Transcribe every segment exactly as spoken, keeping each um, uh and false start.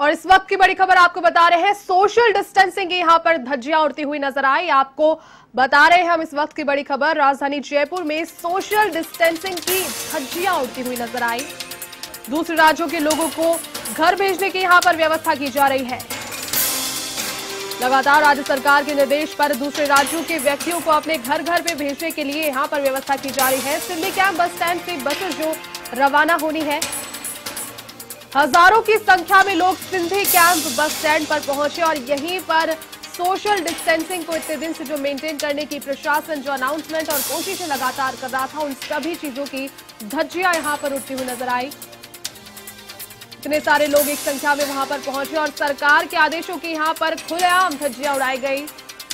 और इस वक्त की बड़ी खबर आपको बता रहे हैं, सोशल डिस्टेंसिंग की यहाँ पर धज्जियां उड़ती हुई नजर आई। आपको बता रहे हैं हम इस वक्त की बड़ी खबर, राजधानी जयपुर में सोशल डिस्टेंसिंग की धज्जियां उड़ती हुई नजर आई। दूसरे राज्यों के लोगों को घर भेजने की यहाँ पर व्यवस्था की जा रही है। लगातार राज्य सरकार के निर्देश पर दूसरे राज्यों के व्यक्तियों को अपने घर घर पे भेजने के लिए यहाँ पर व्यवस्था की जा रही है। सिंधी कैंप बस स्टैंड से बसें जो रवाना होनी है, हजारों की संख्या में लोग सिंधी कैंप बस स्टैंड पर पहुंचे और यहीं पर सोशल डिस्टेंसिंग को इतने दिन से जो मेंटेन करने की प्रशासन जो अनाउंसमेंट और कोशिशें लगातार कर रहा था, उन सभी चीजों की धज्जियां यहां पर उड़ती हुई नजर आई। इतने सारे लोग एक संख्या में वहां पर पहुंचे और सरकार के आदेशों की यहां पर खुलेआम धज्जियां उड़ाई गई।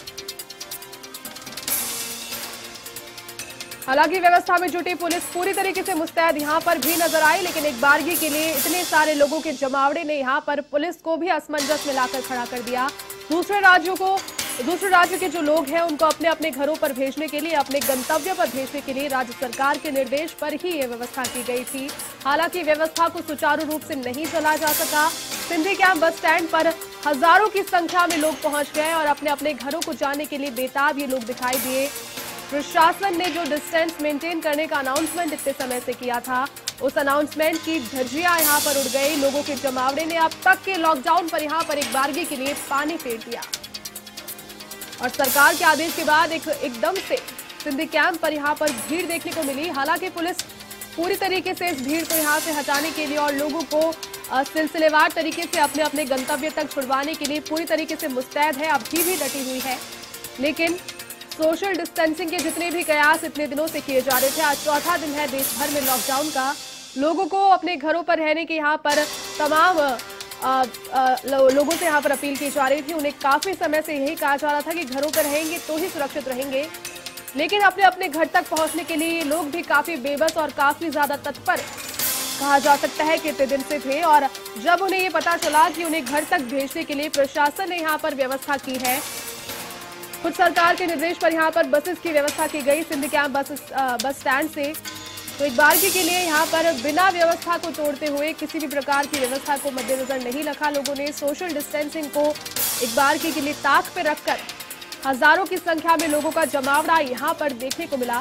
हालांकि व्यवस्था में जुटी पुलिस पूरी तरीके से मुस्तैद यहां पर भी नजर आई, लेकिन एक बारगी के लिए इतने सारे लोगों के जमावड़े ने यहां पर पुलिस को भी असमंजस में लाकर खड़ा कर दिया। दूसरे राज्यों को दूसरे राज्य के जो लोग हैं उनको अपने अपने घरों पर भेजने के लिए, अपने गंतव्य पर भेजने के लिए राज्य सरकार के निर्देश पर ही ये व्यवस्था की गई थी। हालांकि व्यवस्था को सुचारू रूप से नहीं चला जा सका। सिंधी कैंप बस स्टैंड पर हजारों की संख्या में लोग पहुंच गए और अपने अपने घरों को जाने के लिए बेताब ये लोग दिखाई दिए। प्रशासन ने जो डिस्टेंस मेंटेन करने का अनाउंसमेंट इतने समय से किया था, उस अनाउंसमेंट की धज्जियां यहां पर उड़ गई। लोगों के जमावड़े ने अब तक के लॉकडाउन पर यहां पर एक बारगी के लिए पानी फेर दिया और सरकार के आदेश के बाद एक एकदम से सिंधी कैंप पर यहां पर भीड़ देखने को मिली। हालांकि पुलिस पूरी तरीके से इस भीड़ को यहां से हटाने के लिए और लोगों को सिलसिलेवार तरीके से अपने अपने गंतव्य तक छुड़वाने के लिए पूरी तरीके से मुस्तैद है, अभी भी डटी हुई है। लेकिन सोशल डिस्टेंसिंग के जितने भी प्रयास इतने दिनों से किए जा रहे थे, आज चौथा दिन है देश भर में लॉकडाउन का। लोगों को अपने घरों पर रहने की यहाँ पर तमाम आ, आ, लो, लोगों से यहाँ पर अपील की जा रही थी। उन्हें काफी समय से यही कहा जा रहा था कि घरों पर रहेंगे तो ही सुरक्षित रहेंगे, लेकिन अपने अपने घर तक पहुंचने के लिए लोग भी काफी बेबस और काफी ज्यादा तत्पर कहा जा सकता है कि इतने दिन से थे। और जब उन्हें ये पता चला कि उन्हें घर तक भेजने के लिए प्रशासन ने यहाँ पर व्यवस्था की है, खुद सरकार के निर्देश पर यहां पर बसेस की व्यवस्था की गई सिंधी कैंप बस बस स्टैंड से, तो एक बारगी के लिए यहां पर बिना व्यवस्था को तोड़ते हुए, किसी भी प्रकार की व्यवस्था को मद्देनजर नहीं रखा, लोगों ने सोशल डिस्टेंसिंग को एक बारगी के लिए ताक पे रखकर हजारों की संख्या में लोगों का जमावड़ा यहां पर देखने को मिला।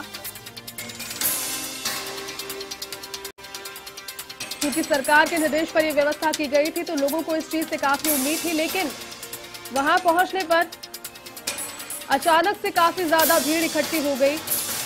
क्योंकि सरकार के निर्देश पर यह व्यवस्था की गई थी तो लोगों को इस चीज से काफी उम्मीद थी, लेकिन वहां पहुंचने पर अचानक से काफी ज्यादा भीड़ इकट्ठी हो गई।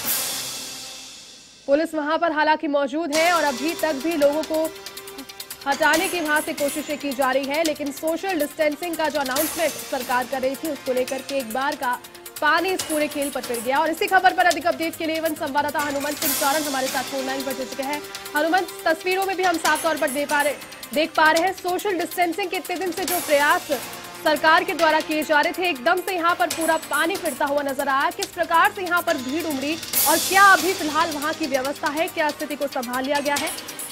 पुलिस वहां पर हालांकि मौजूद है और अभी तक भी लोगों को हटाने की वहां से कोशिशें की जा रही है, लेकिन सोशल डिस्टेंसिंग का जो अनाउंसमेंट सरकार कर रही थी उसको लेकर के एक बार का पानी इस पूरे खेल पर फिर गया। और इसी खबर पर अधिक अपडेट के लिए वन संवाददाता हनुमंत सिंह चौरन हमारे साथ फोन लाइन पर जुड़ चुके हैं। हनुमंत, तस्वीरों में भी हम साफ तौर पर देख पा रहे देख पा रहे हैं सोशल डिस्टेंसिंग के इतने दिन से जो प्रयास सरकार के द्वारा किए जा रहे थे, एकदम से यहाँ पर पूरा पानी फिरता हुआ नजर आया। किस प्रकार से यहाँ पर भीड़ उमड़ी और क्या अभी फिलहाल वहाँ की व्यवस्था है, क्या स्थिति को संभाल लिया गया है?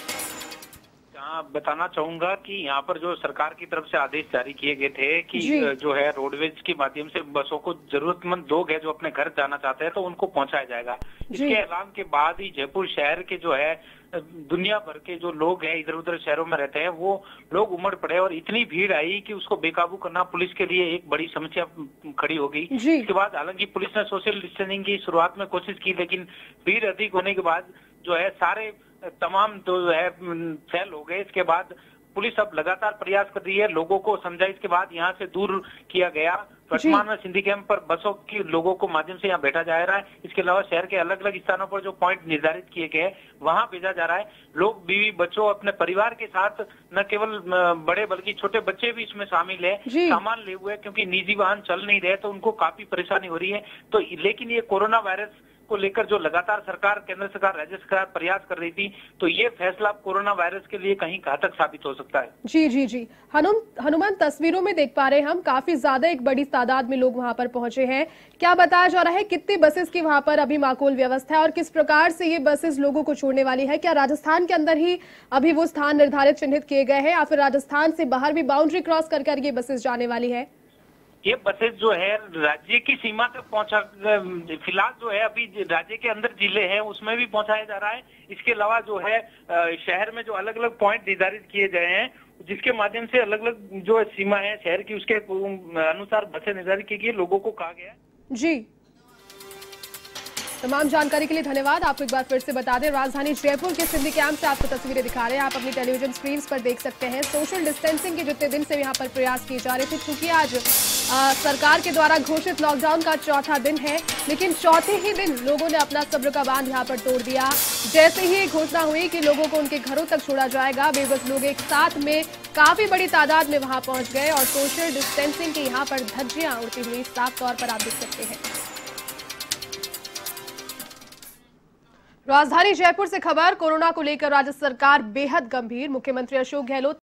बताना चाहूंगा कि यहाँ पर जो सरकार की तरफ से आदेश जारी किए गए थे कि जो है रोडवेज के माध्यम से बसों को जरूरतमंद लोग हैं जो अपने घर जाना चाहते हैं तो उनको पहुंचाया जाएगा। इसके ऐलान के बाद ही जयपुर शहर के जो है दुनिया भर के जो लोग हैं, इधर उधर शहरों में रहते हैं, वो लोग उमड़ पड़े और इतनी भीड़ आई कि उसको बेकाबू करना पुलिस के लिए एक बड़ी समस्या खड़ी हो गई। इसके बाद हालांकि पुलिस ने सोशल डिस्टेंसिंग की शुरुआत में कोशिश की, लेकिन भीड़ अधिक होने के बाद जो है सारे तमाम जो है फैल हो गए। इसके बाद पुलिस अब लगातार प्रयास कर रही है, लोगों को समझाइश के बाद यहाँ से दूर किया गया। वर्तमान में सिंधी कैंप पर बसों की लोगों को माध्यम से यहाँ बैठा जा रहा है। इसके अलावा शहर के अलग अलग स्थानों पर जो पॉइंट निर्धारित किए गए हैं वहां भेजा जा रहा है। लोग बीवी बच्चों अपने परिवार के साथ, न केवल बड़े बल्कि छोटे बच्चे भी इसमें शामिल है, सामान ले हुए, क्योंकि निजी वाहन चल नहीं रहे तो उनको काफी परेशानी हो रही है। तो लेकिन ये कोरोना वायरस को लेकर जो लगातार सरकार, केंद्र सरकार, राज्य सरकार प्रयास कर रही थी, तो ये फैसला कोरोना वायरस के लिए कहीं घातक साबित हो सकता है। जी जी जी हनुमान, तस्वीरों में देख पा रहे हैं हम, काफी ज्यादा एक बड़ी तादाद में लोग वहां पर पहुंचे हैं। क्या बताया जा रहा है, कितनी बसेस की वहां पर अभी माकूल व्यवस्था है और किस प्रकार से ये बसेस लोगों को छोड़ने वाली है? क्या राजस्थान के अंदर ही अभी वो स्थान निर्धारित चिन्हित किए गए हैं या फिर राजस्थान से बाहर भी बाउंड्री क्रॉस कर कर ये बसेस जाने वाली है? ये बसेस जो है राज्य की सीमा तक पहुंचा, फिलहाल जो है अभी राज्य के अंदर जिले हैं उसमें भी पहुंचाया जा रहा है। इसके अलावा जो है शहर में जो अलग अलग पॉइंट निर्धारित किए गए हैं जिसके माध्यम से अलग अलग जो सीमा है शहर की उसके अनुसार बसें निर्धारित की गई, लोगों को कहा गया है। जी, तमाम जानकारी के लिए धन्यवाद। आपको एक बार फिर से बता दें, राजधानी जयपुर के सिंधी कैंप से आपको तस्वीरें दिखा रहे हैं। आप अपनी टेलीविजन स्क्रीन पर देख सकते हैं। सोशल डिस्टेंसिंग के जितने दिन से यहाँ पर प्रयास किए जा रहे थे, क्योंकि आज आ, सरकार के द्वारा घोषित लॉकडाउन का चौथा दिन है, लेकिन चौथे ही दिन लोगों ने अपना सब्र का बांध यहाँ पर तोड़ दिया। जैसे ही घोषणा हुई कि लोगों को उनके घरों तक छोड़ा जाएगा, बेबस लोग एक साथ में काफी बड़ी तादाद में वहां पहुंच गए और सोशल डिस्टेंसिंग की यहाँ पर धज्जियां उड़ती हुई साफ तौर पर आप देख सकते हैं। राजधानी जयपुर से खबर, कोरोना को लेकर राज्य सरकार बेहद गंभीर। मुख्यमंत्री अशोक गहलोत